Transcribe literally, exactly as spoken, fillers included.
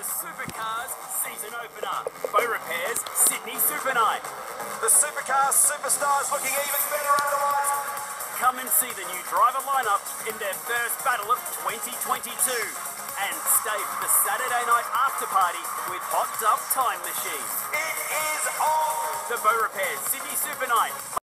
the Supercars season opener. Beaurepaires Sydney SuperNight. The Supercars superstars looking even better otherwise. Come and see the new driver lineup in their first battle of twenty twenty-two. And stay for the Saturday night after party with Hot Dub Time Machine. It is on! The Beaurepaires Sydney SuperNight.